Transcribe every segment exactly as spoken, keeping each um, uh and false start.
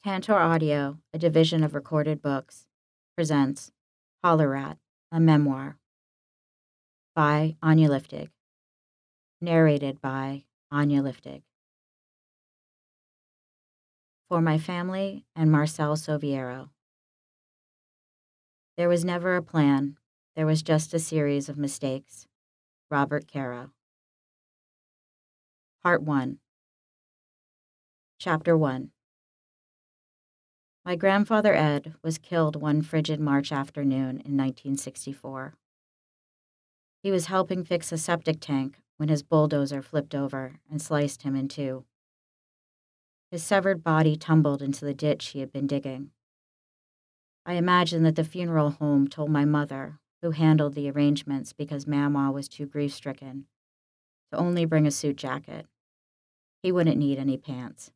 Cantor Audio, a division of Recorded Books, presents Holler Rat, a memoir, by Anya Liftig. Narrated by Anya Liftig. For my family and Marcel Soviero. There was never a plan. There was just a series of mistakes. Robert Caro. Part one. Chapter one. My grandfather Ed was killed one frigid March afternoon in nineteen sixty-four. He was helping fix a septic tank when his bulldozer flipped over and sliced him in two. His severed body tumbled into the ditch he had been digging. I imagine that the funeral home told my mother, who handled the arrangements because Mamaw was too grief-stricken, to only bring a suit jacket. He wouldn't need any pants.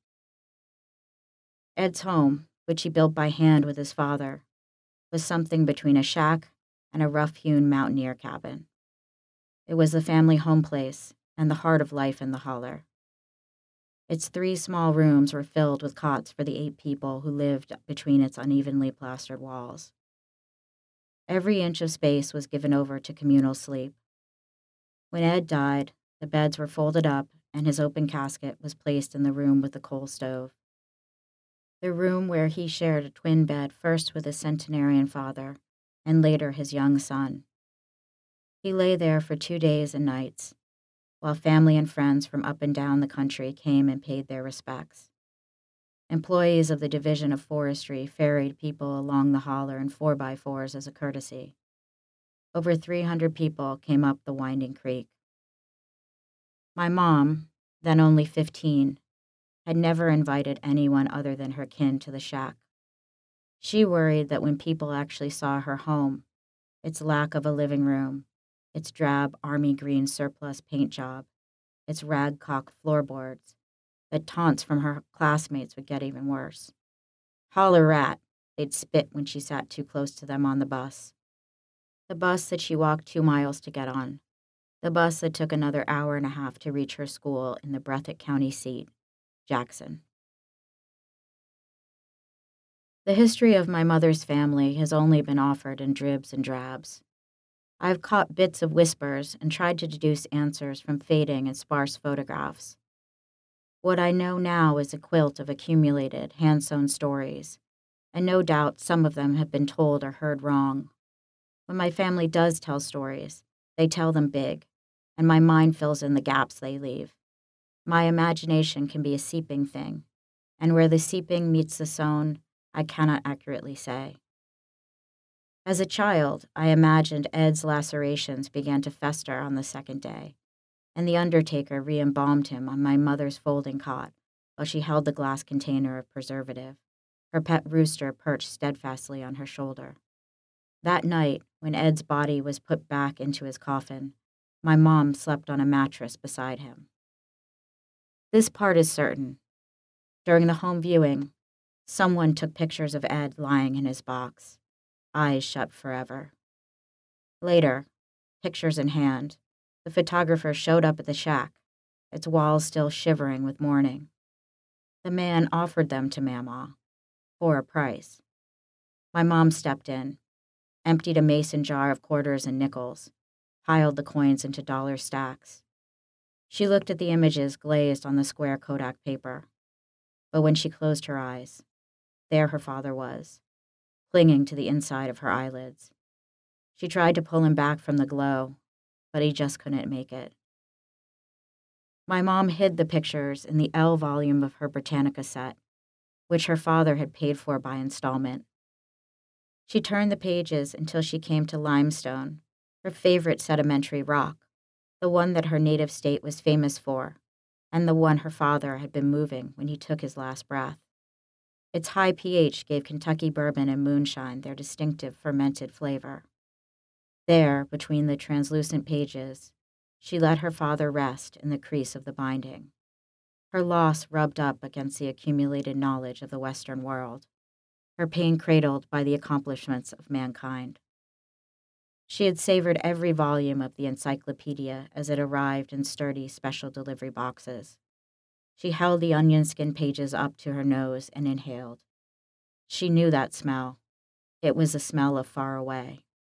Ed's home, which he built by hand with his father, was something between a shack and a rough-hewn mountaineer cabin. It was the family home place and the heart of life in the holler. Its three small rooms were filled with cots for the eight people who lived between its unevenly plastered walls. Every inch of space was given over to communal sleep. When Ed died, the beds were folded up and his open casket was placed in the room with the coal stove. The room where he shared a twin bed first with his centenarian father and later his young son. He lay there for two days and nights, while family and friends from up and down the country came and paid their respects. Employees of the Division of Forestry ferried people along the holler in four by fours as a courtesy. Over three hundred people came up the winding creek. My mom, then only fifteen, had never invited anyone other than her kin to the shack. She worried that when people actually saw her home, its lack of a living room, its drab army green surplus paint job, its ragcock floorboards, that taunts from her classmates would get even worse. Holler Rat, they'd spit when she sat too close to them on the bus. The bus that she walked two miles to get on. The bus that took another hour and a half to reach her school in the Breathitt County seat, Jackson. The history of my mother's family has only been offered in dribs and drabs. I've caught bits of whispers and tried to deduce answers from fading and sparse photographs. What I know now is a quilt of accumulated, hand-sewn stories, and no doubt some of them have been told or heard wrong. When my family does tell stories, they tell them big, and my mind fills in the gaps they leave. My imagination can be a seeping thing, and where the seeping meets the sewn, I cannot accurately say. As a child, I imagined Ed's lacerations began to fester on the second day, and the undertaker re-embalmed him on my mother's folding cot while she held the glass container of preservative, her pet rooster perched steadfastly on her shoulder. That night, when Ed's body was put back into his coffin, my mom slept on a mattress beside him. This part is certain. During the home viewing, someone took pictures of Ed lying in his box, eyes shut forever. Later, pictures in hand, the photographer showed up at the shack, its walls still shivering with mourning. The man offered them to Mamaw, for a price. My mom stepped in, emptied a mason jar of quarters and nickels, piled the coins into dollar stacks. She looked at the images glazed on the square Kodak paper, but when she closed her eyes, there her father was, clinging to the inside of her eyelids. She tried to pull him back from the glow, but he just couldn't make it. My mom hid the pictures in the L volume of her Britannica set, which her father had paid for by installment. She turned the pages until she came to limestone, her favorite sedimentary rock, the one that her native state was famous for, and the one her father had been moving when he took his last breath. Its high pH gave Kentucky bourbon and moonshine their distinctive fermented flavor. There, between the translucent pages, she let her father rest in the crease of the binding, her loss rubbed up against the accumulated knowledge of the Western world, her pain cradled by the accomplishments of mankind. She had savored every volume of the encyclopedia as it arrived in sturdy special delivery boxes. She held the onion skin pages up to her nose and inhaled, She knew that smell. It was the smell of far away.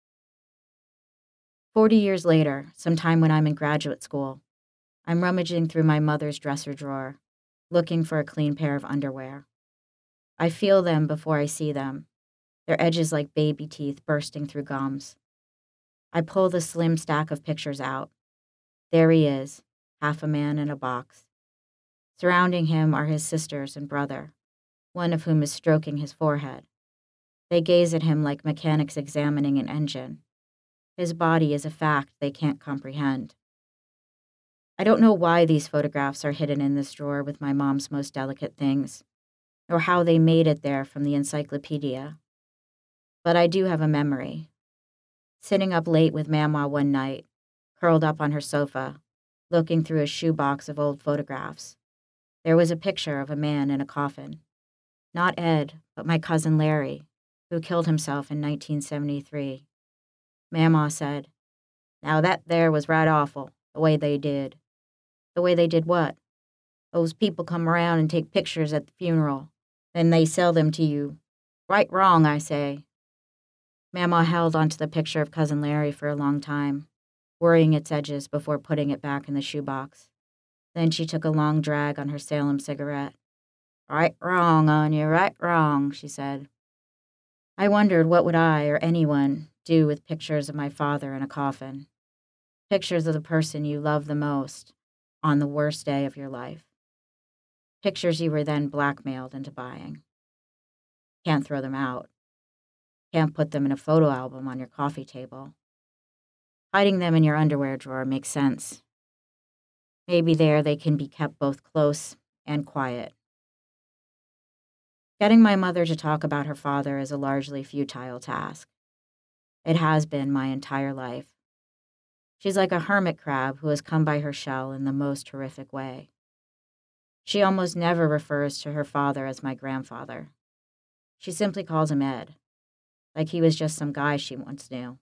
Forty years later, sometime when I'm in graduate school, I'm rummaging through my mother's dresser drawer, looking for a clean pair of underwear. I feel them before I see them, their edges like baby teeth bursting through gums. I pull the slim stack of pictures out. There he is, half a man in a box. Surrounding him are his sisters and brother, one of whom is stroking his forehead. They gaze at him like mechanics examining an engine. His body is a fact they can't comprehend. I don't know why these photographs are hidden in this drawer with my mom's most delicate things, nor how they made it there from the encyclopedia. But I do have a memory. Sitting up late with Mamaw one night, curled up on her sofa, looking through a shoebox of old photographs, there was a picture of a man in a coffin. Not Ed, but my cousin Larry, who killed himself in nineteen seventy-three. Mamaw said, "Now that there was right awful, the way they did." The way they did what? Those people come around and take pictures at the funeral. Then they sell them to you. Right wrong, I say. Mamaw held onto the picture of Cousin Larry for a long time, worrying its edges before putting it back in the shoebox. Then she took a long drag on her Salem cigarette. Right wrong, Anya, right wrong, she said. I wondered what would I, or anyone, do with pictures of my father in a coffin. Pictures of the person you love the most on the worst day of your life. Pictures you were then blackmailed into buying. Can't throw them out. Can't put them in a photo album on your coffee table. Hiding them in your underwear drawer makes sense. Maybe there they can be kept both close and quiet. Getting my mother to talk about her father is a largely futile task. It has been my entire life. She's like a hermit crab who has come by her shell in the most horrific way. She almost never refers to her father as my grandfather. She simply calls him Ed, like he was just some guy she once knew.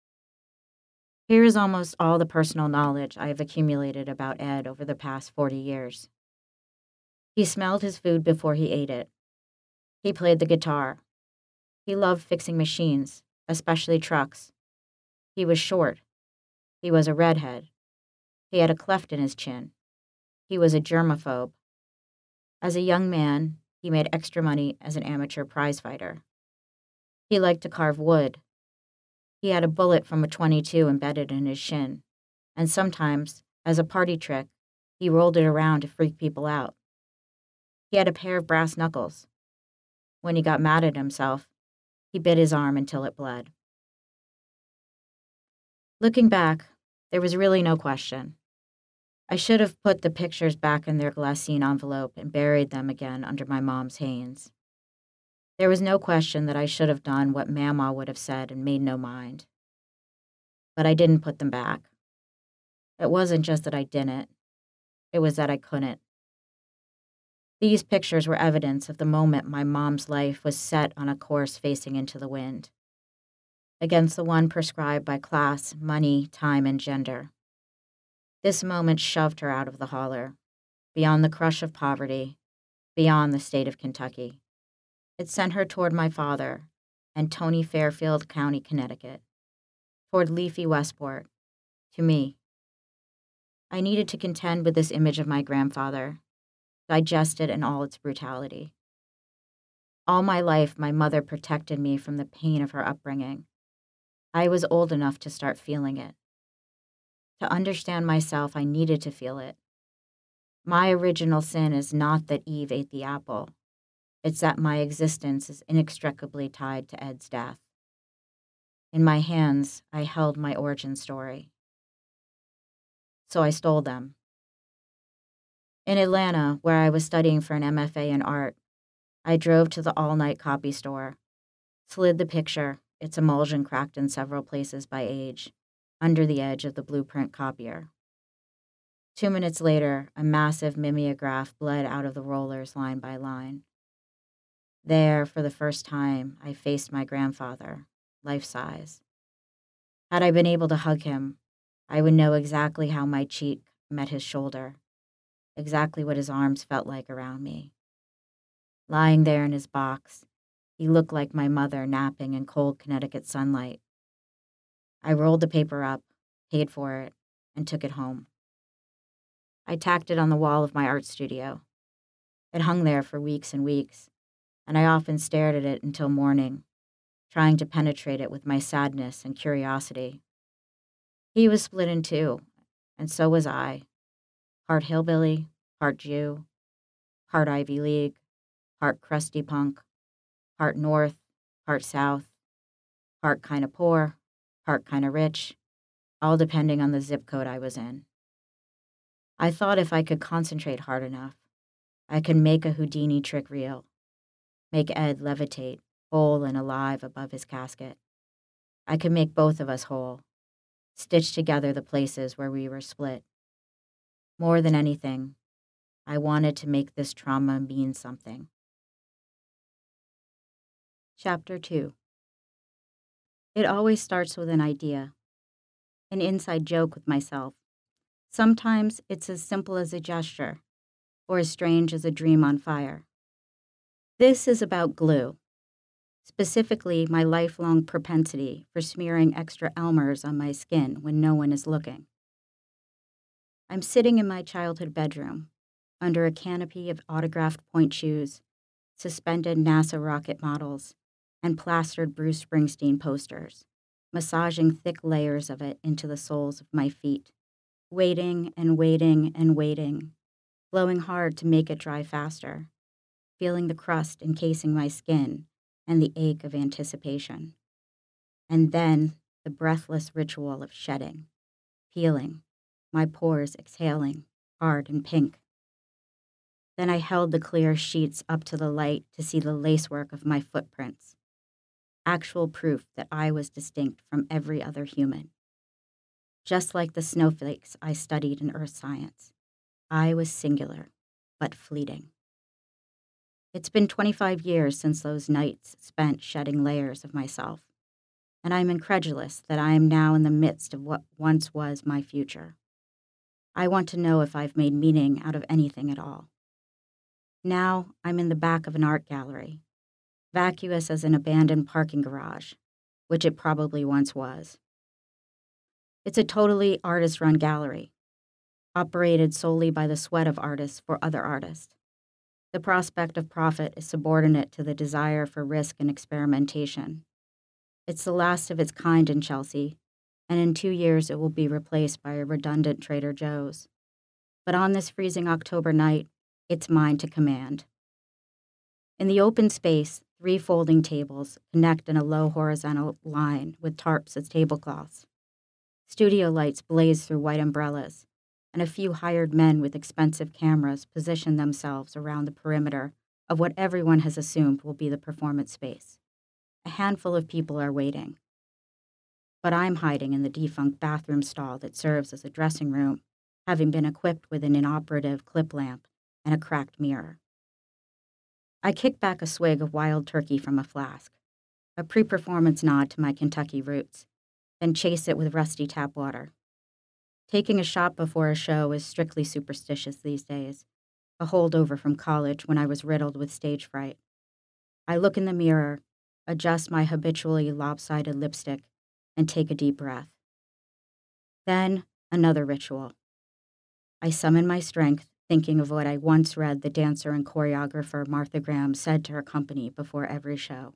Here is almost all the personal knowledge I have accumulated about Ed over the past forty years. He smelled his food before he ate it. He played the guitar. He loved fixing machines, especially trucks. He was short. He was a redhead. He had a cleft in his chin. He was a germaphobe. As a young man, he made extra money as an amateur prizefighter. He liked to carve wood. He had a bullet from a twenty-two embedded in his shin, and sometimes, as a party trick, he rolled it around to freak people out. He had a pair of brass knuckles. When he got mad at himself, he bit his arm until it bled. Looking back, there was really no question. I should have put the pictures back in their glassine envelope and buried them again under my mom's Hanes. There was no question that I should have done what Mamaw would have said and made no mind. But I didn't put them back. It wasn't just that I didn't. It was that I couldn't. These pictures were evidence of the moment my mom's life was set on a course facing into the wind, against the one prescribed by class, money, time, and gender. This moment shoved her out of the holler, beyond the crush of poverty, beyond the state of Kentucky. It sent her toward my father and Tony Fairfield County, Connecticut, toward leafy Westport, to me. I needed to contend with this image of my grandfather, digest it in all its brutality. All my life, my mother protected me from the pain of her upbringing. I was old enough to start feeling it. To understand myself, I needed to feel it. My original sin is not that Eve ate the apple. It's that my existence is inextricably tied to Ed's death. In my hands, I held my origin story. So I stole them. In Atlanta, where I was studying for an M F A in art, I drove to the all-night copy store, slid the picture, its emulsion cracked in several places by age, under the edge of the blueprint copier. Two minutes later, a massive mimeograph bled out of the rollers line by line. There, for the first time, I faced my grandfather, life-size. Had I been able to hug him, I would know exactly how my cheek met his shoulder, exactly what his arms felt like around me. Lying there in his box, He looked like my mother napping in cold Connecticut sunlight. I rolled the paper up, paid for it, and took it home. I tacked it on the wall of my art studio. It hung there for weeks and weeks, and I often stared at it until morning, trying to penetrate it with my sadness and curiosity. He was split in two, and so was I. Part hillbilly, part Jew, part Ivy League, part crusty punk, part north, part south, part kinda poor, part kinda rich, all depending on the zip code I was in. I thought if I could concentrate hard enough, I could make a Houdini trick real, make Ed levitate, whole and alive above his casket. I could make both of us whole, stitch together the places where we were split. More than anything, I wanted to make this trauma mean something. Chapter two. It always starts with an idea, an inside joke with myself. Sometimes it's as simple as a gesture, or as strange as a dream on fire. This is about glue, specifically my lifelong propensity for smearing extra Elmers on my skin when no one is looking. I'm sitting in my childhood bedroom, under a canopy of autographed point shoes, suspended NASA rocket models, and plastered Bruce Springsteen posters, massaging thick layers of it into the soles of my feet, waiting and waiting and waiting, blowing hard to make it dry faster, feeling the crust encasing my skin and the ache of anticipation. And then the breathless ritual of shedding, peeling, my pores exhaling, hard and pink. Then I held the clear sheets up to the light to see the lacework of my footprints, actual proof that I was distinct from every other human. Just like the snowflakes I studied in earth science, I was singular, but fleeting. It's been twenty-five years since those nights spent shedding layers of myself, and I'm incredulous that I am now in the midst of what once was my future. I want to know if I've made meaning out of anything at all. Now I'm in the back of an art gallery, vacuous as an abandoned parking garage, which it probably once was. It's a totally artist-run gallery, operated solely by the sweat of artists for other artists. The prospect of profit is subordinate to the desire for risk and experimentation. It's the last of its kind in Chelsea, and in two years it will be replaced by a redundant Trader Joe's. But on this freezing October night, it's mine to command. In the open space, three folding tables connect in a low horizontal line with tarps as tablecloths. Studio lights blaze through white umbrellas, and a few hired men with expensive cameras position themselves around the perimeter of what everyone has assumed will be the performance space. A handful of people are waiting. But I'm hiding in the defunct bathroom stall that serves as a dressing room, having been equipped with an inoperative clip lamp and a cracked mirror. I kick back a swig of wild turkey from a flask, a pre-performance nod to my Kentucky roots, then chase it with rusty tap water. Taking a shot before a show is strictly superstitious these days, a holdover from college when I was riddled with stage fright. I look in the mirror, adjust my habitually lopsided lipstick, and take a deep breath. Then, another ritual. I summon my strength, thinking of what I once read the dancer and choreographer Martha Graham said to her company before every show.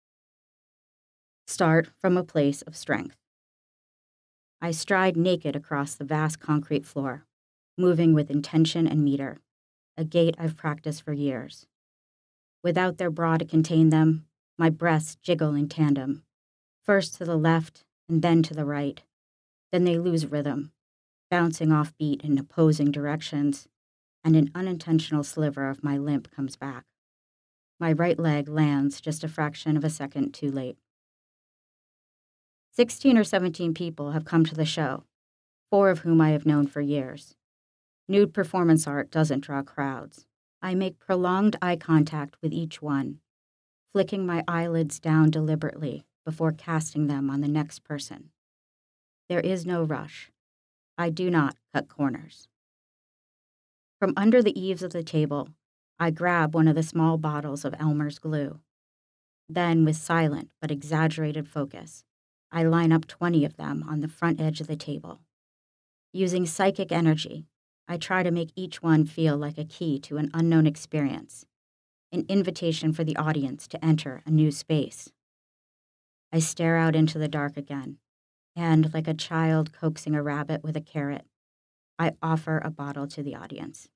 Start from a place of strength. I stride naked across the vast concrete floor, moving with intention and meter, a gait I've practiced for years. Without their bra to contain them, my breasts jiggle in tandem, first to the left and then to the right. Then they lose rhythm, bouncing off beat in opposing directions, and an unintentional sliver of my limp comes back. My right leg lands just a fraction of a second too late. Sixteen or seventeen people have come to the show, four of whom I have known for years. Nude performance art doesn't draw crowds. I make prolonged eye contact with each one, flicking my eyelids down deliberately before casting them on the next person. There is no rush. I do not cut corners. From under the eaves of the table, I grab one of the small bottles of Elmer's glue. Then, with silent but exaggerated focus, I line up twenty of them on the front edge of the table. Using psychic energy, I try to make each one feel like a key to an unknown experience, an invitation for the audience to enter a new space. I stare out into the dark again, and like a child coaxing a rabbit with a carrot, I offer a bottle to the audience.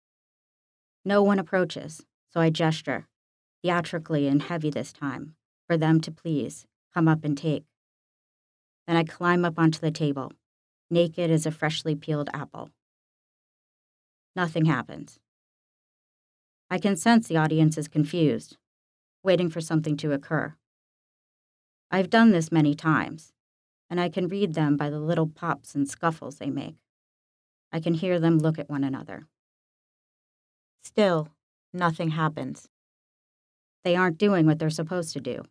No one approaches, so I gesture, theatrically and heavy this time, for them to please come up and take. Then I climb up onto the table, naked as a freshly peeled apple. Nothing happens. I can sense the audience is confused, waiting for something to occur. I've done this many times, and I can read them by the little pops and scuffles they make. I can hear them look at one another. Still, nothing happens. They aren't doing what they're supposed to do.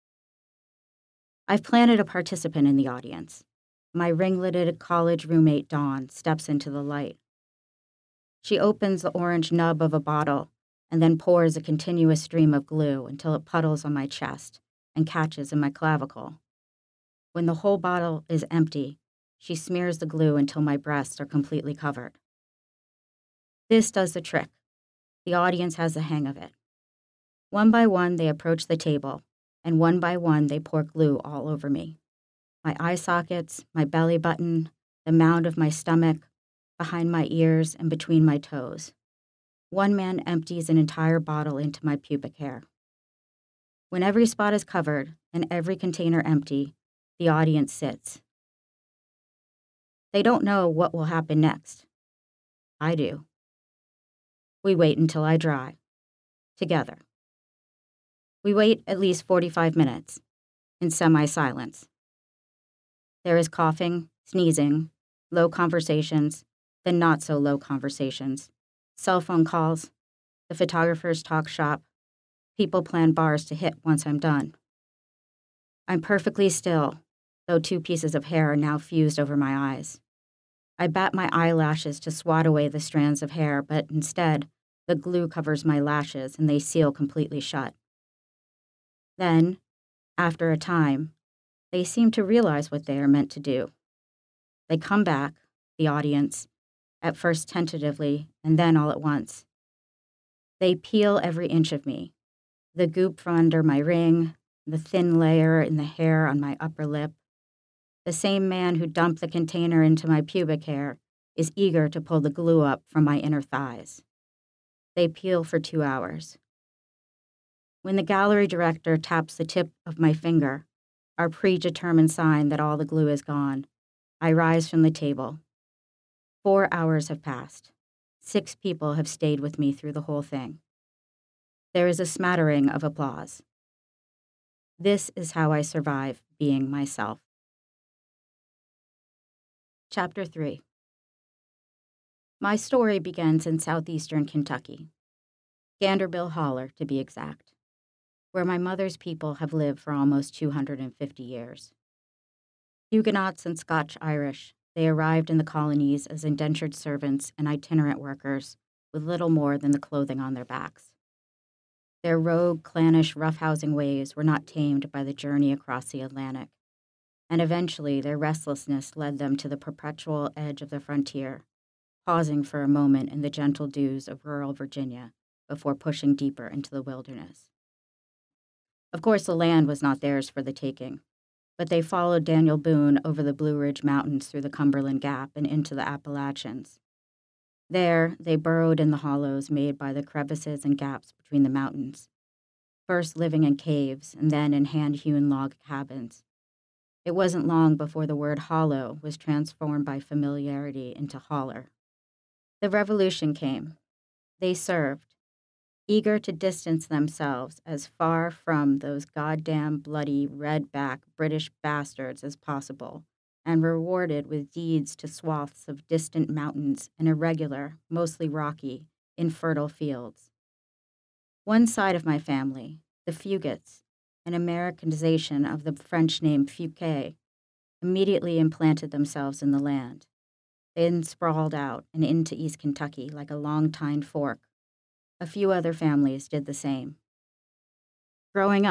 I've planted a participant in the audience. My ringleted college roommate, Dawn, steps into the light. She opens the orange nub of a bottle and then pours a continuous stream of glue until it puddles on my chest and catches in my clavicle. When the whole bottle is empty, she smears the glue until my breasts are completely covered. This does the trick. The audience has the hang of it. One by one, they approach the table, and one by one, they pour glue all over me. My eye sockets, my belly button, the mound of my stomach, behind my ears, and between my toes. One man empties an entire bottle into my pubic hair. When every spot is covered and every container empty, the audience sits. They don't know what will happen next. I do. We wait until I dry. Together. We wait at least forty-five minutes, in semi-silence. There is coughing, sneezing, low conversations, then not-so-low conversations, cell phone calls, the photographer's talk shop, people plan bars to hit once I'm done. I'm perfectly still, though two pieces of hair are now fused over my eyes. I bat my eyelashes to swat away the strands of hair, but instead, the glue covers my lashes and they seal completely shut. Then, after a time, they seem to realize what they are meant to do. They come back, the audience, at first tentatively and then all at once. They peel every inch of me, the goop from under my ring, the thin layer in the hair on my upper lip. The same man who dumped the container into my pubic hair is eager to pull the glue up from my inner thighs. They peel for two hours. When the gallery director taps the tip of my finger, our predetermined sign that all the glue is gone, I rise from the table. Four hours have passed. Six people have stayed with me through the whole thing. There is a smattering of applause. This is how I survive being myself. Chapter three. My story begins in southeastern Kentucky, Ganderville Holler to be exact, where my mother's people have lived for almost two hundred fifty years. Huguenots and Scotch-Irish, they arrived in the colonies as indentured servants and itinerant workers with little more than the clothing on their backs. Their rogue, clannish, roughhousing ways were not tamed by the journey across the Atlantic, and eventually their restlessness led them to the perpetual edge of the frontier, pausing for a moment in the gentle dews of rural Virginia before pushing deeper into the wilderness. Of course, the land was not theirs for the taking, but they followed Daniel Boone over the Blue Ridge Mountains through the Cumberland Gap and into the Appalachians. There, they burrowed in the hollows made by the crevices and gaps between the mountains, first living in caves and then in hand-hewn log cabins. It wasn't long before the word hollow was transformed by familiarity into holler. The revolution came. They served, eager to distance themselves as far from those goddamn bloody red-back British bastards as possible, and rewarded with deeds to swaths of distant mountains and irregular, mostly rocky, infertile fields. One side of my family, the Fugits, an Americanization of the French name Fouquet, immediately implanted themselves in the land, then sprawled out and into East Kentucky like a long-tined fork. A few other families did the same. Growing up,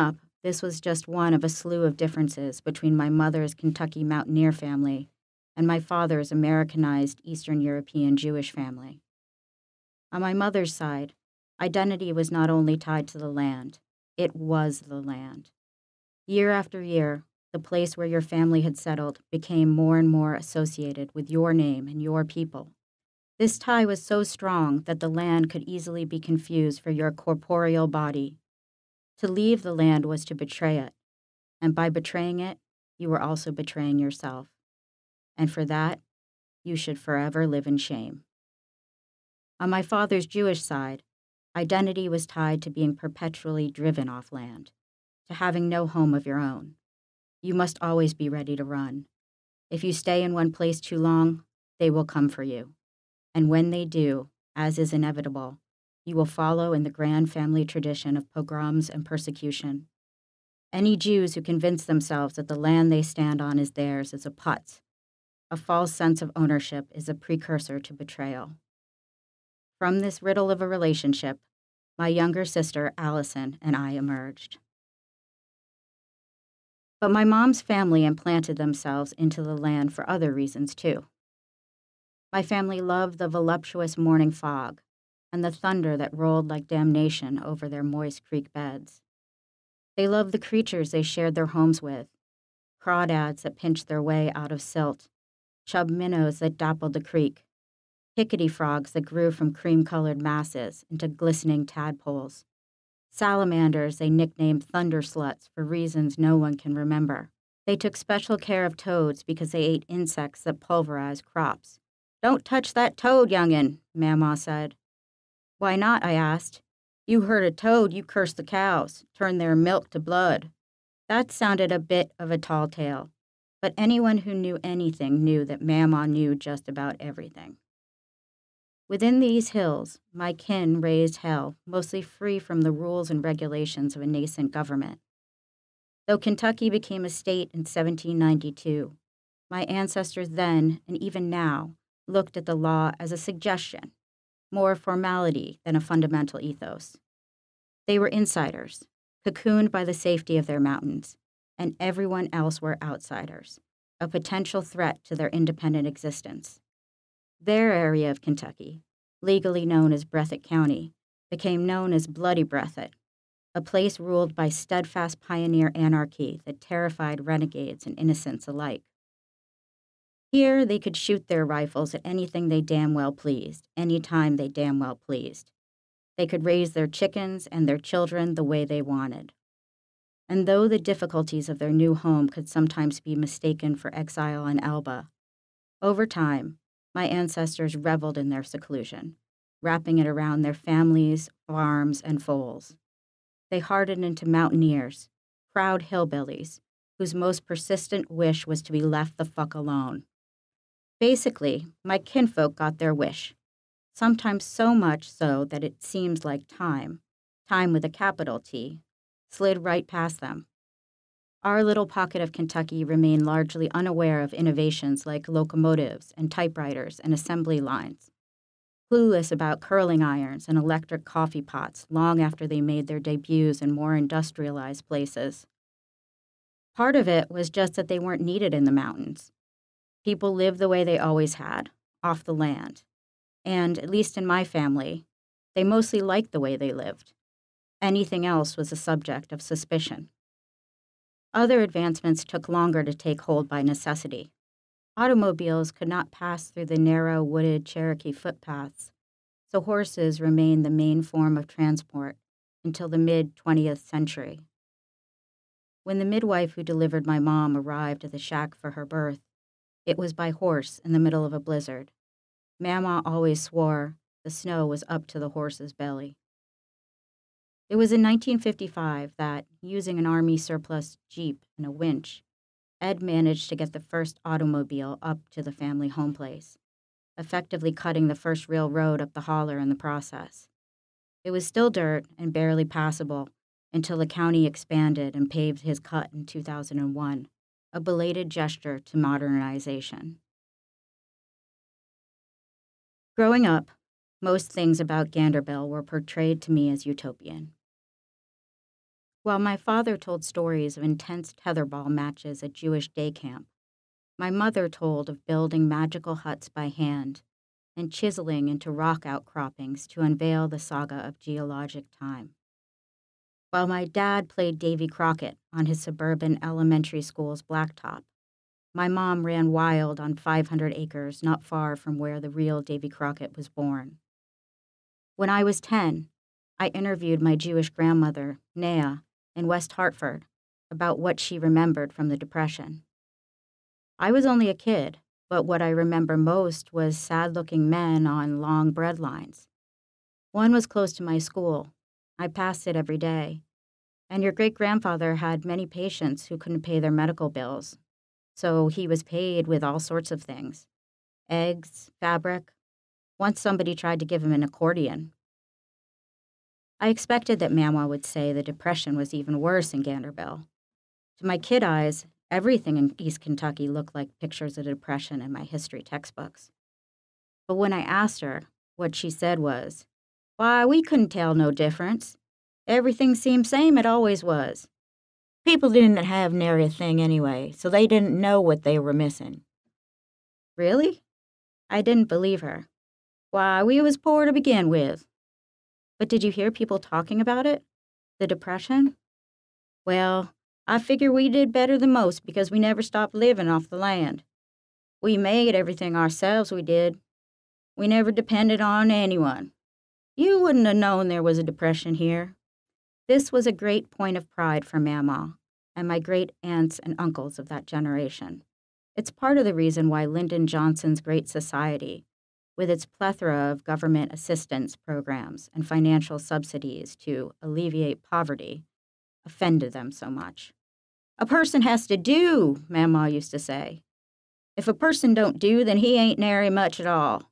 this was just one of a slew of differences between my mother's Kentucky mountaineer family and my father's Americanized Eastern European Jewish family. On my mother's side, identity was not only tied to the land, it was the land. Year after year, the place where your family had settled became more and more associated with your name and your people. This tie was so strong that the land could easily be confused for your corporeal body. To leave the land was to betray it, and by betraying it, you were also betraying yourself. And for that, you should forever live in shame. On my father's Jewish side, identity was tied to being perpetually driven off land, to having no home of your own. You must always be ready to run. If you stay in one place too long, they will come for you. And when they do, as is inevitable, you will follow in the grand family tradition of pogroms and persecution. Any Jews who convince themselves that the land they stand on is theirs is a putz. A false sense of ownership is a precursor to betrayal. From this riddle of a relationship, my younger sister, Allison, and I emerged. But my mom's family implanted themselves into the land for other reasons, too. My family loved the voluptuous morning fog and the thunder that rolled like damnation over their moist creek beds. They loved the creatures they shared their homes with, crawdads that pinched their way out of silt, chub minnows that dappled the creek, hickety frogs that grew from cream-colored masses into glistening tadpoles, salamanders they nicknamed thunder sluts for reasons no one can remember. They took special care of toads because they ate insects that pulverized crops. "Don't touch that toad, young'un," Mamaw said. "Why not?" I asked. "You hurt a toad, you curse the cows, turn their milk to blood." That sounded a bit of a tall tale, but anyone who knew anything knew that Mamaw knew just about everything. Within these hills, my kin raised hell, mostly free from the rules and regulations of a nascent government. Though Kentucky became a state in seventeen ninety-two, my ancestors then, and even now, looked at the law as a suggestion, more a formality than a fundamental ethos. They were insiders, cocooned by the safety of their mountains, and everyone else were outsiders, a potential threat to their independent existence. Their area of Kentucky, legally known as Breathitt County, became known as Bloody Breathitt, a place ruled by steadfast pioneer anarchy that terrified renegades and innocents alike. Here, they could shoot their rifles at anything they damn well pleased, any time they damn well pleased. They could raise their chickens and their children the way they wanted. And though the difficulties of their new home could sometimes be mistaken for exile in Elba, over time, my ancestors reveled in their seclusion, wrapping it around their families, farms, and foals. They hardened into mountaineers, proud hillbillies, whose most persistent wish was to be left the fuck alone. Basically, my kinfolk got their wish, sometimes so much so that it seems like time, time with a capital T, slid right past them. Our little pocket of Kentucky remained largely unaware of innovations like locomotives and typewriters and assembly lines, clueless about curling irons and electric coffee pots long after they made their debuts in more industrialized places. Part of it was just that they weren't needed in the mountains. People lived the way they always had, off the land. And, at least in my family, they mostly liked the way they lived. Anything else was a subject of suspicion. Other advancements took longer to take hold by necessity. Automobiles could not pass through the narrow, wooded Cherokee footpaths, so horses remained the main form of transport until the mid-twentieth century. When the midwife who delivered my mom arrived at the shack for her birth, it was by horse in the middle of a blizzard. Mamaw always swore the snow was up to the horse's belly. It was in nineteen fifty-five that, using an Army surplus Jeep and a winch, Ed managed to get the first automobile up to the family home place, effectively cutting the first real road up the holler in the process. It was still dirt and barely passable until the county expanded and paved his cut in two thousand one, a belated gesture to modernization. Growing up, most things about Ganderville were portrayed to me as utopian. While my father told stories of intense tetherball matches at Jewish day camp, my mother told of building magical huts by hand and chiseling into rock outcroppings to unveil the saga of geologic time. While my dad played Davy Crockett on his suburban elementary school's blacktop, my mom ran wild on five hundred acres not far from where the real Davy Crockett was born. When I was ten, I interviewed my Jewish grandmother, Nea, in West Hartford about what she remembered from the Depression. I was only a kid, but what I remember most was sad-looking men on long bread lines. One was close to my school. I passed it every day. And your great-grandfather had many patients who couldn't pay their medical bills, so he was paid with all sorts of things. Eggs, fabric. Once somebody tried to give him an accordion. I expected that Mamaw would say the Depression was even worse in Ganderville. To my kid eyes, everything in East Kentucky looked like pictures of the Depression in my history textbooks. But when I asked her, what she said was, "Why, we couldn't tell no difference. Everything seemed same it always was. People didn't have nary a thing anyway, so they didn't know what they were missing." Really? I didn't believe her. Why, we was poor to begin with. But did you hear people talking about it? The Depression? Well, I figure we did better than most because we never stopped living off the land. We made everything ourselves, we did. We never depended on anyone. You wouldn't have known there was a depression here. This was a great point of pride for Mamaw and my great aunts and uncles of that generation. It's part of the reason why Lyndon Johnson's Great Society, with its plethora of government assistance programs and financial subsidies to alleviate poverty, offended them so much. A person has to do, Mamaw used to say. If a person don't do, then he ain't nary much at all.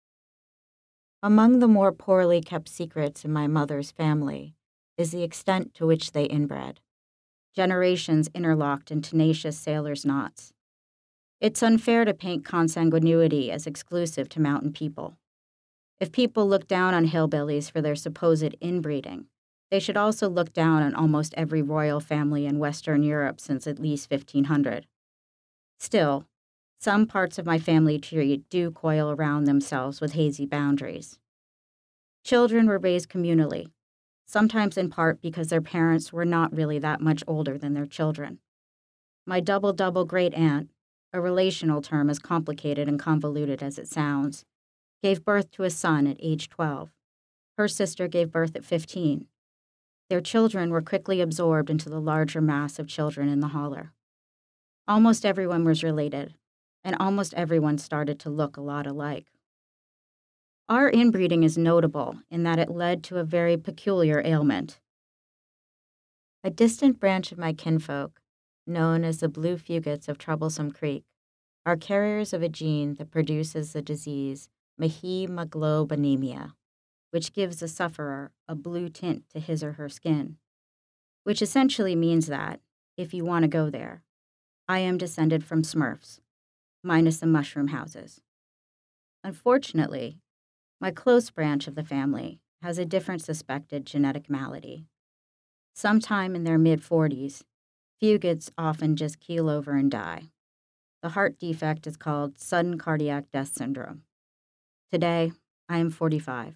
Among the more poorly kept secrets in my mother's family is the extent to which they inbred. Generations interlocked in tenacious sailors' knots. It's unfair to paint consanguinity as exclusive to mountain people. If people look down on hillbillies for their supposed inbreeding, they should also look down on almost every royal family in Western Europe since at least fifteen hundred. Still, some parts of my family tree do coil around themselves with hazy boundaries. Children were raised communally, sometimes in part because their parents were not really that much older than their children. My double-double great-aunt, a relational term as complicated and convoluted as it sounds, gave birth to a son at age twelve. Her sister gave birth at fifteen. Their children were quickly absorbed into the larger mass of children in the holler. Almost everyone was related, and almost everyone started to look a lot alike. Our inbreeding is notable in that it led to a very peculiar ailment. A distant branch of my kinfolk, known as the blue fugates of Troublesome Creek, are carriers of a gene that produces the disease mehemoglobinemia, which gives the sufferer a blue tint to his or her skin, which essentially means that, if you want to go there, I am descended from Smurfs, minus the mushroom houses. Unfortunately, my close branch of the family has a different suspected genetic malady. Sometime in their mid-forties, fugates often just keel over and die. The heart defect is called sudden cardiac death syndrome. Today, I am forty-five.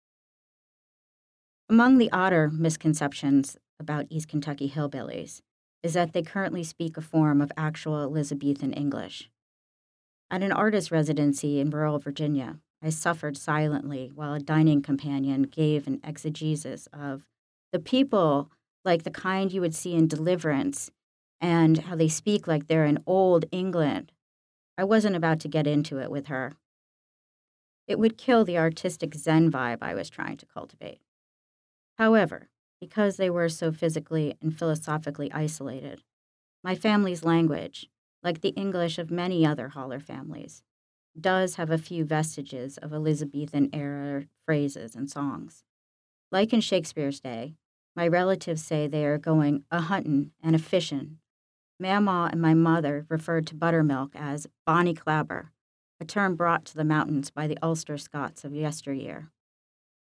Among the odder misconceptions about East Kentucky hillbillies is that they currently speak a form of actual Elizabethan English. At an artist residency in rural Virginia, I suffered silently while a dining companion gave an exegesis of the people like the kind you would see in Deliverance and how they speak like they're in old England. I wasn't about to get into it with her. It would kill the artistic Zen vibe I was trying to cultivate. However, because they were so physically and philosophically isolated, my family's language, like the English of many other Holler families, does have a few vestiges of Elizabethan-era phrases and songs. Like in Shakespeare's day, my relatives say they are going a-huntin' and a-fishin'. Mamaw and my mother referred to buttermilk as bonny clabber, a term brought to the mountains by the Ulster Scots of yesteryear.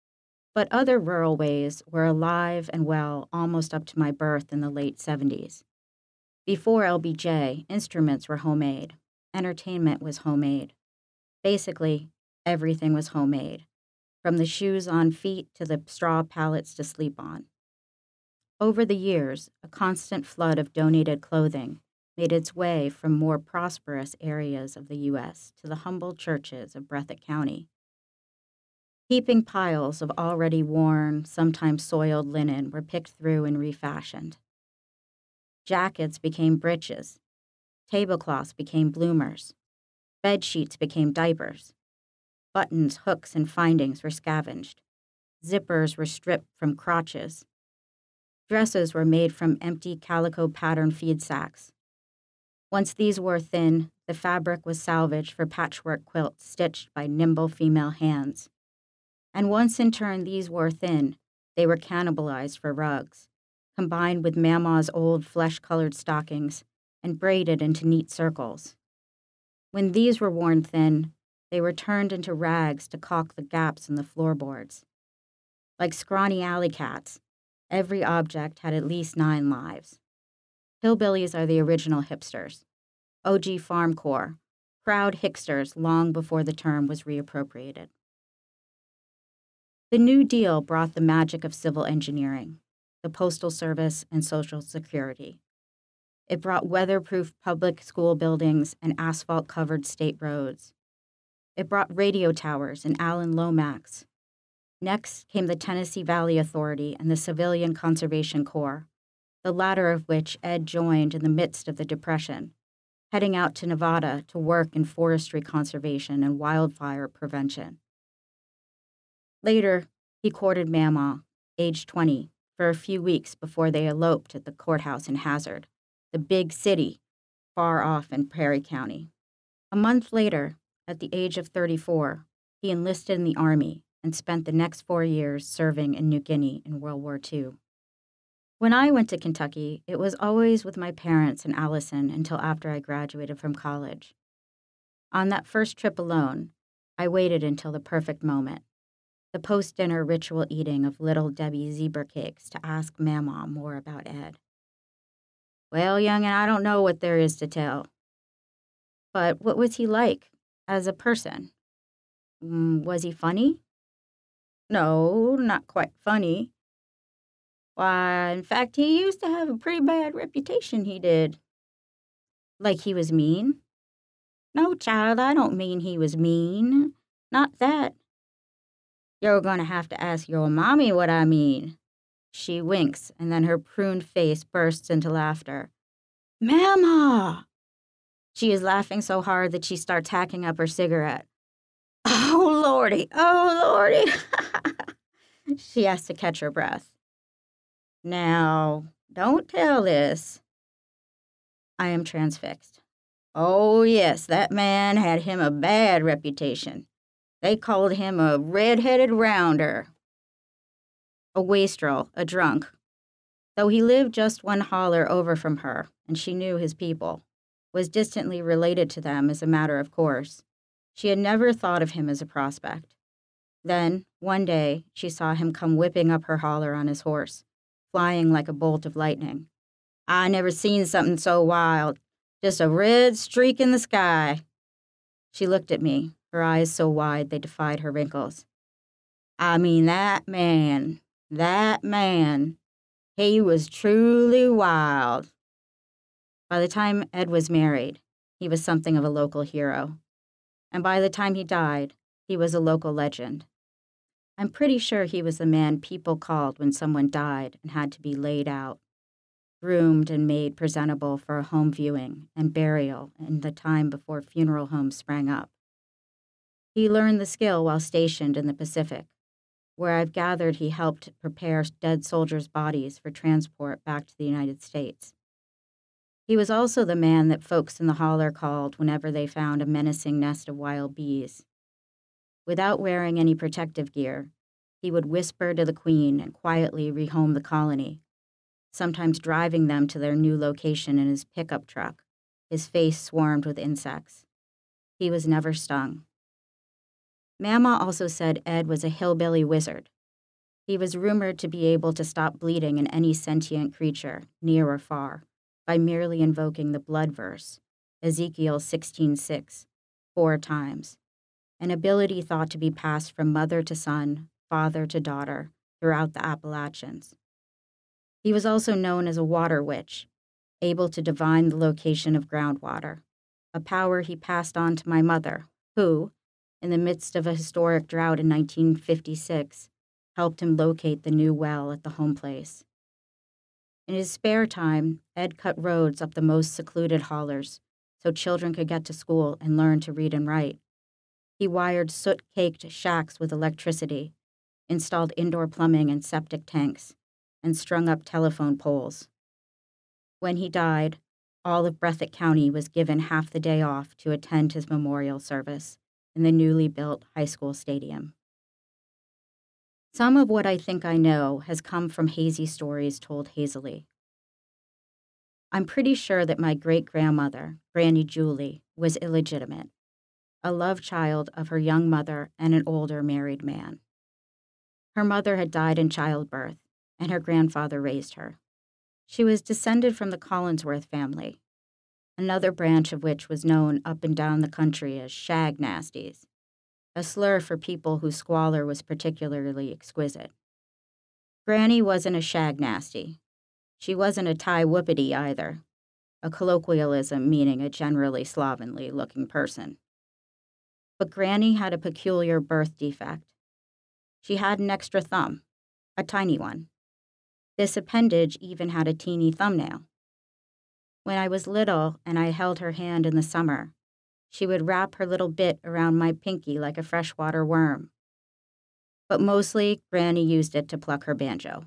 But other rural ways were alive and well almost up to my birth in the late seventies. Before L B J, instruments were homemade. Entertainment was homemade. Basically, everything was homemade, from the shoes on feet to the straw pallets to sleep on. Over the years, a constant flood of donated clothing made its way from more prosperous areas of the U S to the humble churches of Breathitt County. Heaping piles of already worn, sometimes soiled linen were picked through and refashioned. Jackets became breeches. Tablecloths became bloomers. Bed sheets became diapers. Buttons, hooks, and findings were scavenged. Zippers were stripped from crotches. Dresses were made from empty calico pattern feed sacks. Once these wore thin, the fabric was salvaged for patchwork quilts stitched by nimble female hands. And once in turn these wore thin, they were cannibalized for rugs, combined with Mamaw's old flesh-colored stockings and braided into neat circles. When these were worn thin, they were turned into rags to caulk the gaps in the floorboards. Like scrawny alley cats, every object had at least nine lives. Hillbillies are the original hipsters, O G farm core, proud hicksters long before the term was reappropriated. The New Deal brought the magic of civil engineering, the Postal Service, and Social Security. It brought weatherproof public school buildings and asphalt-covered state roads. It brought radio towers and Allen Lomax. Next came the Tennessee Valley Authority and the Civilian Conservation Corps, the latter of which Ed joined in the midst of the Depression, heading out to Nevada to work in forestry conservation and wildfire prevention. Later, he courted Mamaw, age twenty, for a few weeks before they eloped at the courthouse in Hazard, the big city, far off in Perry County. A month later, at the age of thirty-four, he enlisted in the Army and spent the next four years serving in New Guinea in World War Two. When I went to Kentucky, it was always with my parents and Allison until after I graduated from college. On that first trip alone, I waited until the perfect moment, the post-dinner ritual eating of Little Debbie zebra cakes, to ask Mamaw more about Ed. Well, young'un, I don't know what there is to tell. But what was he like as a person? Mm, was he funny? No, not quite funny. Why, in fact, he used to have a pretty bad reputation, he did. Like he was mean? No, child, I don't mean he was mean. Not that. You're going to have to ask your mommy what I mean. She winks, and then her pruned face bursts into laughter. Mamaw! She is laughing so hard that she starts hacking up her cigarette. Oh, Lordy, oh, Lordy. She has to catch her breath. Now, don't tell this. I am transfixed. Oh, yes, that man had him a bad reputation. They called him a red-headed rounder, a wastrel, a drunk. Though he lived just one holler over from her, and she knew his people, was distantly related to them as a matter of course, she had never thought of him as a prospect. Then, one day, she saw him come whipping up her holler on his horse, flying like a bolt of lightning. I never seen something so wild, just a red streak in the sky. She looked at me, her eyes so wide they defied her wrinkles. I mean, that man, that man, he was truly wild. By the time Ed was married, he was something of a local hero. And by the time he died, he was a local legend. I'm pretty sure he was the man people called when someone died and had to be laid out, groomed and made presentable for a home viewing and burial in the time before funeral homes sprang up. He learned the skill while stationed in the Pacific, where I've gathered he helped prepare dead soldiers' bodies for transport back to the United States. He was also the man that folks in the holler called whenever they found a menacing nest of wild bees. Without wearing any protective gear, he would whisper to the queen and quietly rehome the colony, sometimes driving them to their new location in his pickup truck. His face swarmed with insects. He was never stung. Mamaw also said Ed was a hillbilly wizard, He was rumored to be able to stop bleeding in any sentient creature, near or far, by merely invoking the blood verse, Ezekiel sixteen six, four times, an ability thought to be passed from mother to son, father to daughter, throughout the Appalachians. He was also known as a water witch, able to divine the location of groundwater, a power he passed on to my mother, who, in the midst of a historic drought in nineteen fifty-six, helped him locate the new well at the home place. In his spare time, Ed cut roads up the most secluded hollers so children could get to school and learn to read and write. He wired soot-caked shacks with electricity, installed indoor plumbing and septic tanks, and strung up telephone poles. When he died, all of Breathitt County was given half the day off to attend his memorial service in the newly built high school stadium. Some of what I think I know has come from hazy stories told hazily. I'm pretty sure that my great-grandmother, Granny Julie, was illegitimate, a love child of her young mother and an older married man. Her mother had died in childbirth, and her grandfather raised her. She was descended from the Collinsworth family, another branch of which was known up and down the country as shag nasties, a slur for people whose squalor was particularly exquisite. Granny wasn't a shag nasty. She wasn't a tie whoopity either, a colloquialism meaning a generally slovenly-looking person. But Granny had a peculiar birth defect. She had an extra thumb, a tiny one. This appendage even had a teeny thumbnail. When I was little and I held her hand in the summer, she would wrap her little bit around my pinky like a freshwater worm. But mostly, Granny used it to pluck her banjo.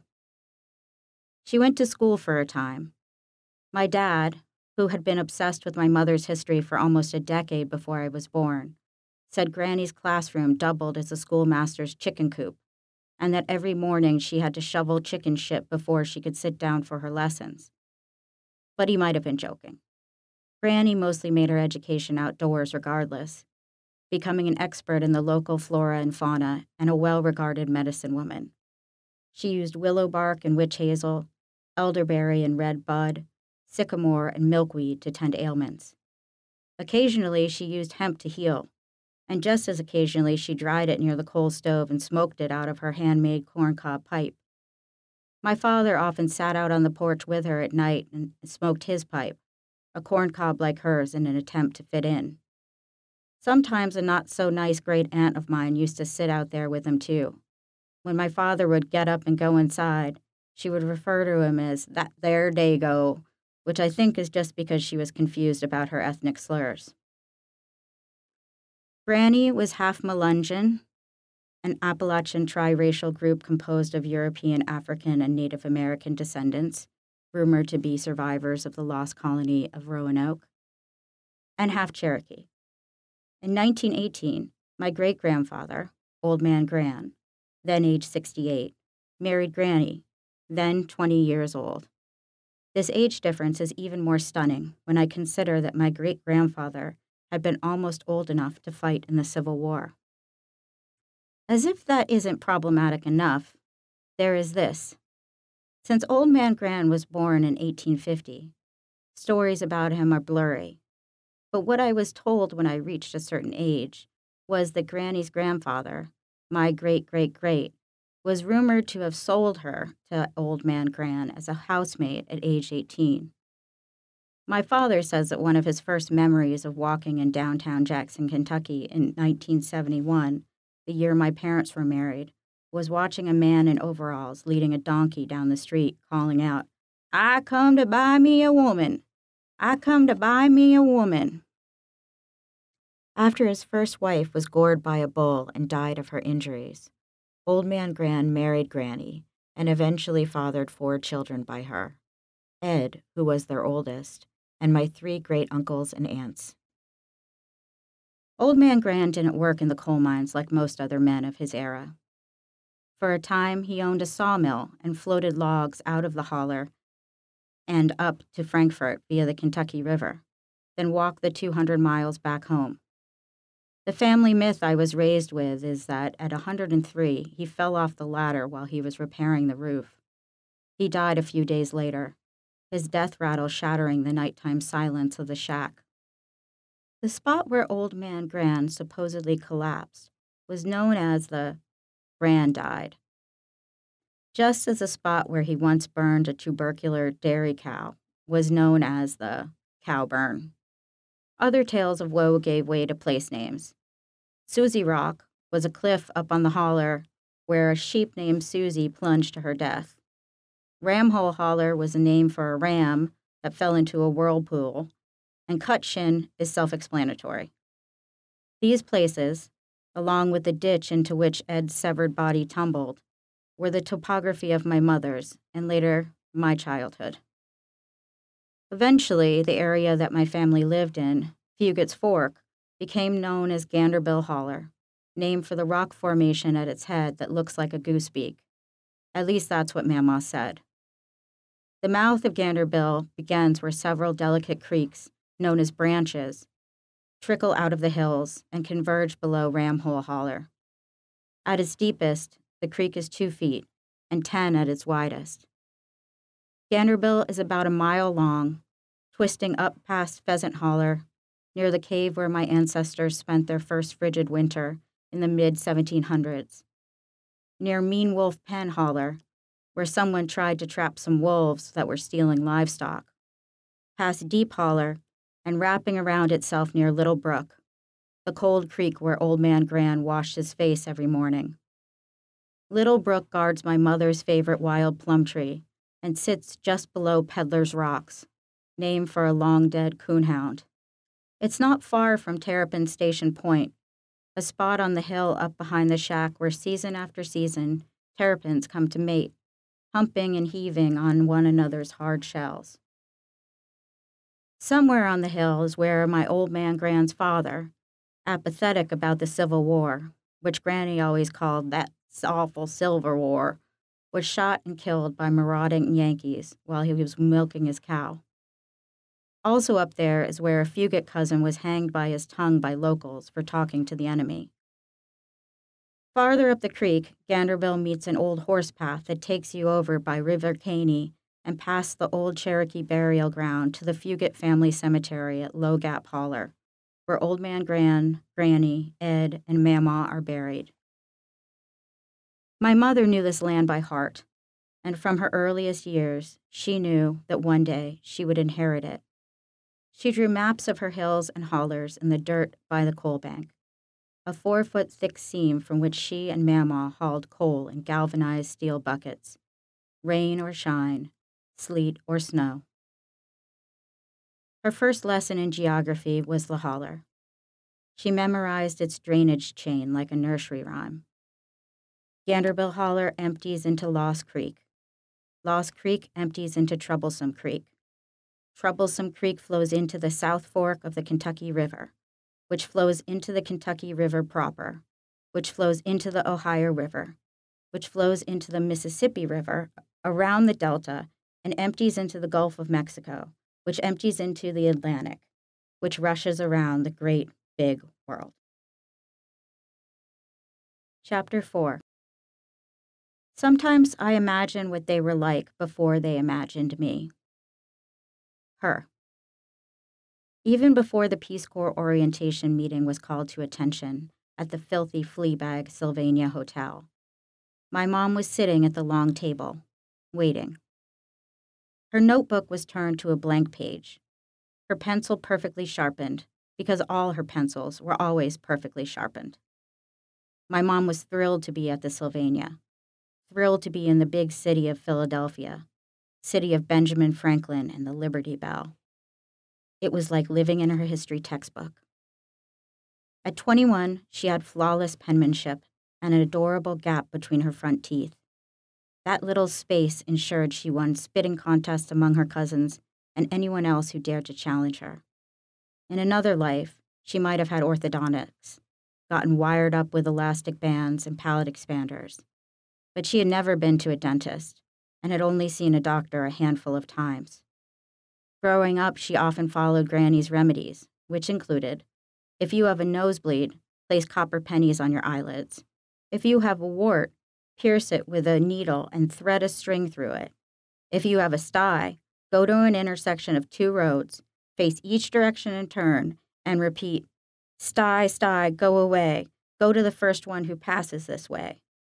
She went to school for a time. My dad, who had been obsessed with my mother's history for almost a decade before I was born, said Granny's classroom doubled as a schoolmaster's chicken coop, and that every morning she had to shovel chicken shit before she could sit down for her lessons. But he might have been joking. Granny mostly made her education outdoors regardless, becoming an expert in the local flora and fauna and a well-regarded medicine woman. She used willow bark and witch hazel, elderberry and red bud, sycamore and milkweed to tend ailments. Occasionally, she used hemp to heal, and just as occasionally she dried it near the coal stove and smoked it out of her handmade corncob pipe. My father often sat out on the porch with her at night and smoked his pipe, a corncob like hers, in an attempt to fit in. Sometimes a not-so-nice great-aunt of mine used to sit out there with him, too. When my father would get up and go inside, she would refer to him as "that there dago," which I think is just because she was confused about her ethnic slurs. Granny was half Melungeon, an Appalachian triracial group composed of European, African, and Native American descendants, rumored to be survivors of the lost colony of Roanoke, and half Cherokee. In nineteen eighteen, my great-grandfather, Old Man Gran, then age sixty-eight, married Granny, then twenty years old. This age difference is even more stunning when I consider that my great-grandfather had been almost old enough to fight in the Civil War. As if that isn't problematic enough, there is this. Since Old Man Gran was born in eighteen fifty, stories about him are blurry. But what I was told when I reached a certain age was that Granny's grandfather, my great-great-great, was rumored to have sold her to Old Man Gran as a housemaid at age eighteen. My father says that one of his first memories of walking in downtown Jackson, Kentucky in nineteen seventy-one, the year my parents were married, was watching a man in overalls leading a donkey down the street, calling out, "I come to buy me a woman. I come to buy me a woman." After his first wife was gored by a bull and died of her injuries, Old Man Gran married Granny and eventually fathered four children by her: Ed, who was their oldest, and my three great-uncles and aunts. Old Man Gran didn't work in the coal mines like most other men of his era. For a time, he owned a sawmill and floated logs out of the holler and up to Frankfort via the Kentucky River, then walked the two hundred miles back home. The family myth I was raised with is that at one hundred three, he fell off the ladder while he was repairing the roof. He died a few days later, his death rattle shattering the nighttime silence of the shack. The spot where Old Man Gran supposedly collapsed was known as the Gran died, just as the spot where he once burned a tubercular dairy cow was known as the cow burn. Other tales of woe gave way to place names. Susie Rock was a cliff up on the holler where a sheep named Susie plunged to her death. Ramhole Holler was a name for a ram that fell into a whirlpool, and Cut Shin is self-explanatory. These places, along with the ditch into which Ed's severed body tumbled, were the topography of my mother's, and later, my childhood. Eventually, the area that my family lived in, Fugit's Fork, became known as Ganderbill Holler, named for the rock formation at its head that looks like a goose beak. At least that's what Mamaw said. The mouth of Ganderbill begins where several delicate creeks, known as branches, trickle out of the hills and converge below Ramhole Holler. At its deepest, the creek is two feet, and ten at its widest. Ganderbill is about a mile long, twisting up past Pheasant Holler, near the cave where my ancestors spent their first frigid winter in the mid seventeen hundreds. Near Mean Wolf Pen Holler, where someone tried to trap some wolves that were stealing livestock. Past Deep Holler, and wrapping around itself near Little Brook, the cold creek where Old Man Gran washed his face every morning. Little Brook guards my mother's favorite wild plum tree and sits just below Peddler's Rocks, named for a long-dead coonhound. It's not far from Terrapin Station Point, a spot on the hill up behind the shack where season after season terrapins come to mate, humping and heaving on one another's hard shells. Somewhere on the hill is where my Old Man Gran's father, apathetic about the Civil War, which Granny always called that awful Silver War, was shot and killed by marauding Yankees while he was milking his cow. Also up there is where a Fugit cousin was hanged by his tongue by locals for talking to the enemy. Farther up the creek, Ganderbill meets an old horse path that takes you over by River Caney and past the old Cherokee burial ground to the Fugit family cemetery at Low Gap Holler, where Old Man Gran, Granny, Ed, and Mamaw are buried. My mother knew this land by heart, and from her earliest years, she knew that one day she would inherit it. She drew maps of her hills and hollers in the dirt by the coal bank, a four-foot-thick seam from which she and Mamaw hauled coal in galvanized steel buckets, rain or shine, sleet or snow. Her first lesson in geography was the holler. She memorized its drainage chain like a nursery rhyme. Ganderbill Holler empties into Lost Creek. Lost Creek empties into Troublesome Creek. Troublesome Creek flows into the South Fork of the Kentucky River, which flows into the Kentucky River proper, which flows into the Ohio River, which flows into the Mississippi River around the Delta and empties into the Gulf of Mexico, which empties into the Atlantic, which rushes around the great big world. Chapter four. Sometimes I imagine what they were like before they imagined me. Her. Even before the Peace Corps orientation meeting was called to attention at the filthy Fleabag Sylvania Hotel, my mom was sitting at the long table, waiting. Her notebook was turned to a blank page, her pencil perfectly sharpened, because all her pencils were always perfectly sharpened. My mom was thrilled to be at the Sylvania, thrilled to be in the big city of Philadelphia, city of Benjamin Franklin and the Liberty Bell. It was like living in her history textbook. At twenty-one, she had flawless penmanship and an adorable gap between her front teeth. That little space ensured she won spitting contests among her cousins and anyone else who dared to challenge her. In another life, she might have had orthodontics, gotten wired up with elastic bands and palate expanders. But she had never been to a dentist and had only seen a doctor a handful of times. Growing up, she often followed Granny's remedies, which included, if you have a nosebleed, place copper pennies on your eyelids. If you have a wart, pierce it with a needle and thread a string through it. If you have a sty, go to an intersection of two roads, face each direction in turn, and repeat, "Sty, sty, go away. Go to the first one who passes this way."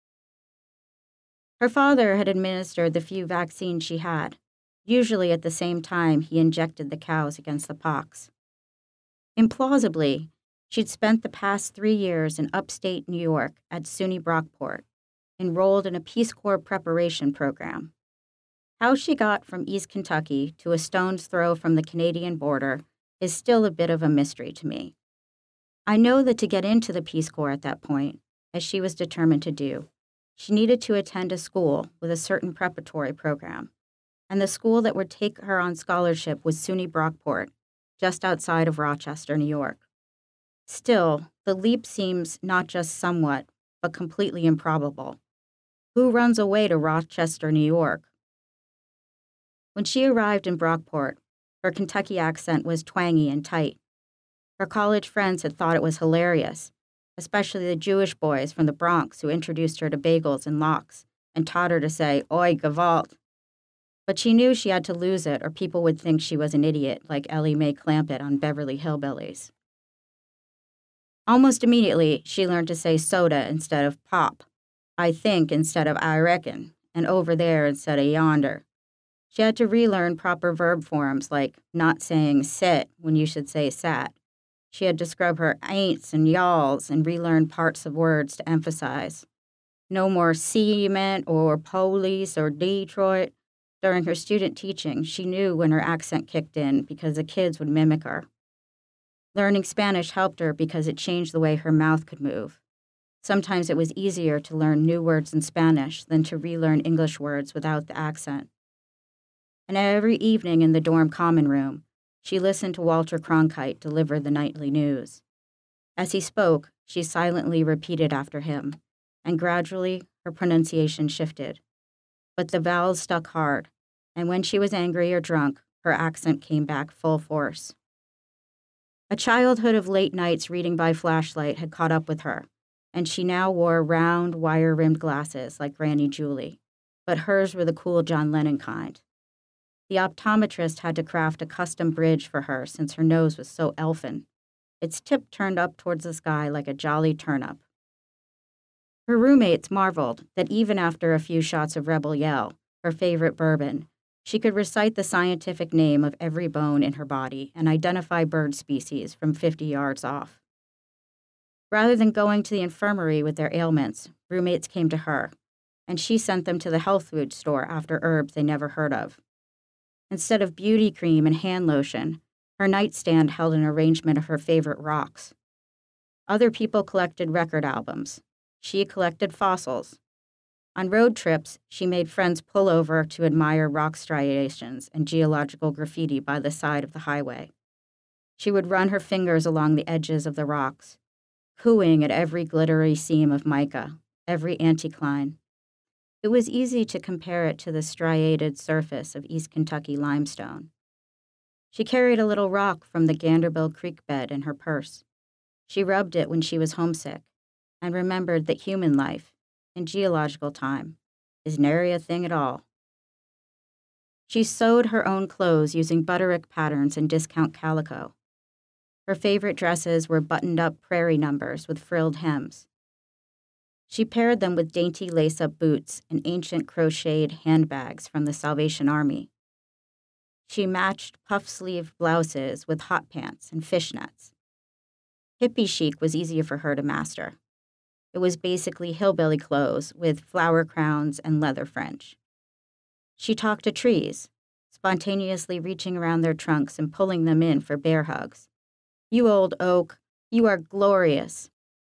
Her father had administered the few vaccines she had. Usually at the same time, he injected the cows against the pox. Implausibly, she'd spent the past three years in upstate New York at SUNY Brockport, enrolled in a Peace Corps preparation program. How she got from East Kentucky to a stone's throw from the Canadian border is still a bit of a mystery to me. I know that to get into the Peace Corps at that point, as she was determined to do, she needed to attend a school with a certain preparatory program, and the school that would take her on scholarship was SUNY Brockport, just outside of Rochester, New York. Still, the leap seems not just somewhat, but completely improbable. Who runs away to Rochester, New York? When she arrived in Brockport, her Kentucky accent was twangy and tight. Her college friends had thought it was hilarious, especially the Jewish boys from the Bronx who introduced her to bagels and lox and taught her to say, "Oi, Gewalt." But she knew she had to lose it or people would think she was an idiot like Ellie Mae Clampett on Beverly Hillbillies. Almost immediately, she learned to say soda instead of pop, I think instead of I reckon, and over there instead of yonder. She had to relearn proper verb forms like not saying sit when you should say sat. She had to scrub her ain'ts and y'alls and relearn parts of words to emphasize. No more cement or police or Detroit. During her student teaching, she knew when her accent kicked in because the kids would mimic her. Learning Spanish helped her because it changed the way her mouth could move. Sometimes it was easier to learn new words in Spanish than to relearn English words without the accent. And every evening in the dorm common room, she listened to Walter Cronkite deliver the nightly news. As he spoke, she silently repeated after him, and gradually her pronunciation shifted. But the vowels stuck hard, and when she was angry or drunk, her accent came back full force. A childhood of late nights reading by flashlight had caught up with her, and she now wore round, wire-rimmed glasses like Granny Julie, but hers were the cool John Lennon kind. The optometrist had to craft a custom bridge for her since her nose was so elfin. Its tip turned up towards the sky like a jolly turnip. Her roommates marveled that even after a few shots of Rebel Yell, her favorite bourbon, she could recite the scientific name of every bone in her body and identify bird species from fifty yards off. Rather than going to the infirmary with their ailments, roommates came to her, and she sent them to the health food store after herbs they never heard of. Instead of beauty cream and hand lotion, her nightstand held an arrangement of her favorite rocks. Other people collected record albums. She collected fossils. On road trips, she made friends pull over to admire rock striations and geological graffiti by the side of the highway. She would run her fingers along the edges of the rocks, cooing at every glittery seam of mica, every anticline. It was easy to compare it to the striated surface of East Kentucky limestone. She carried a little rock from the Ganderbill Creek bed in her purse. She rubbed it when she was homesick and remembered that human life, in geological time, is nary a thing at all. She sewed her own clothes using butterick patterns and discount calico. Her favorite dresses were buttoned-up prairie numbers with frilled hems. She paired them with dainty lace-up boots and ancient crocheted handbags from the Salvation Army. She matched puff-sleeve blouses with hot pants and fishnets. Hippie chic was easier for her to master. It was basically hillbilly clothes with flower crowns and leather fringe. She talked to trees, spontaneously reaching around their trunks and pulling them in for bear hugs. "You old oak, you are glorious."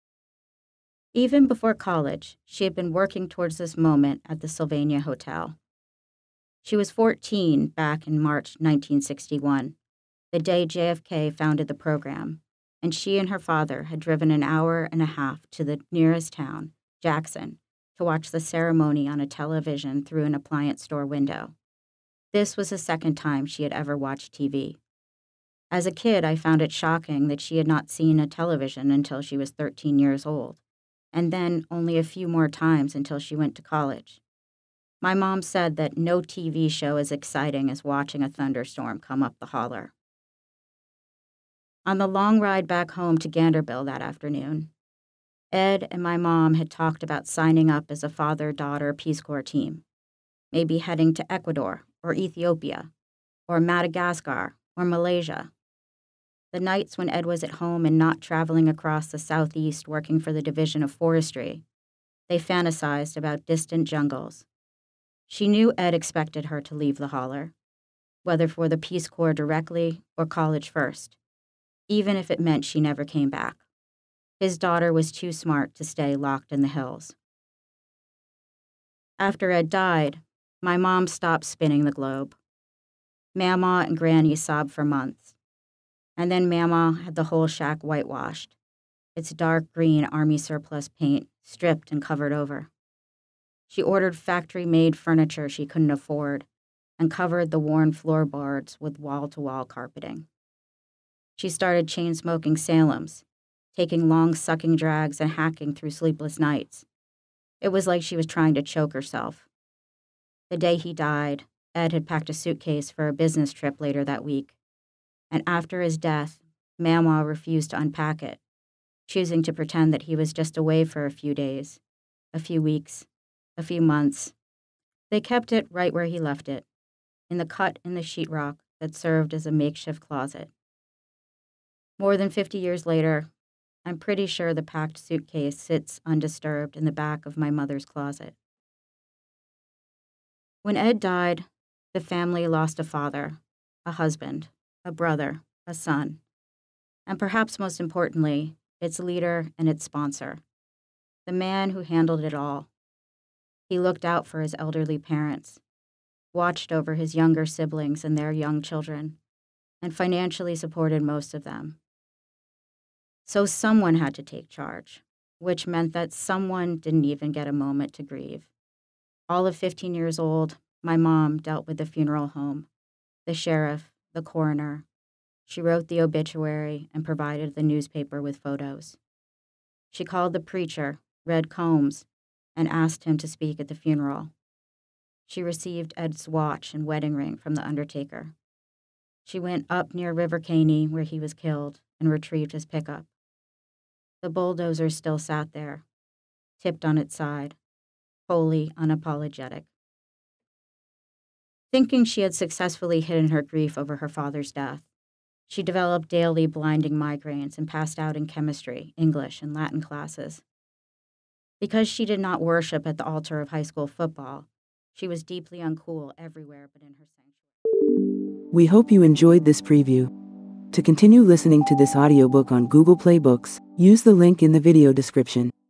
Even before college, she had been working towards this moment at the Sylvania Hotel. She was fourteen back in March nineteen sixty-one, the day J F K founded the program, and she and her father had driven an hour and a half to the nearest town, Jackson, to watch the ceremony on a television through an appliance store window. This was the second time she had ever watched T V. As a kid, I found it shocking that she had not seen a television until she was thirteen years old, and then only a few more times until she went to college. My mom said that no T V show is exciting as watching a thunderstorm come up the holler. On the long ride back home to Ganderville that afternoon, Ed and my mom had talked about signing up as a father-daughter Peace Corps team, maybe heading to Ecuador or Ethiopia or Madagascar or Malaysia. The nights when Ed was at home and not traveling across the southeast working for the Division of Forestry, they fantasized about distant jungles. She knew Ed expected her to leave the holler, whether for the Peace Corps directly or college first, even if it meant she never came back. His daughter was too smart to stay locked in the hills. After Ed died, my mom stopped spinning the globe. Mamaw and Granny sobbed for months. And then Mamaw had the whole shack whitewashed, its dark green army surplus paint stripped and covered over. She ordered factory-made furniture she couldn't afford and covered the worn floorboards with wall-to-wall carpeting. She started chain-smoking Salems, taking long sucking drags and hacking through sleepless nights. It was like she was trying to choke herself. The day he died, Ed had packed a suitcase for a business trip later that week. And after his death, Mamaw refused to unpack it, choosing to pretend that he was just away for a few days, a few weeks, a few months. They kept it right where he left it, in the cut in the sheetrock that served as a makeshift closet. More than fifty years later, I'm pretty sure the packed suitcase sits undisturbed in the back of my mother's closet. When Ed died, the family lost a father, a husband, a brother, a son, and perhaps most importantly, its leader and its sponsor, the man who handled it all. He looked out for his elderly parents, watched over his younger siblings and their young children, and financially supported most of them. So someone had to take charge, which meant that someone didn't even get a moment to grieve. All of fifteen years old, my mom dealt with the funeral home, the sheriff, the coroner. She wrote the obituary and provided the newspaper with photos. She called the preacher, Red Combs, and asked him to speak at the funeral. She received Ed's watch and wedding ring from the undertaker. She went up near River Caney, where he was killed, and retrieved his pickup. The bulldozer still sat there, tipped on its side, wholly unapologetic. Thinking she had successfully hidden her grief over her father's death, she developed daily blinding migraines and passed out in chemistry, English, and Latin classes. Because she did not worship at the altar of high school football, she was deeply uncool everywhere but in her sanctuary. We hope you enjoyed this preview. To continue listening to this audiobook on Google Play Books, use the link in the video description.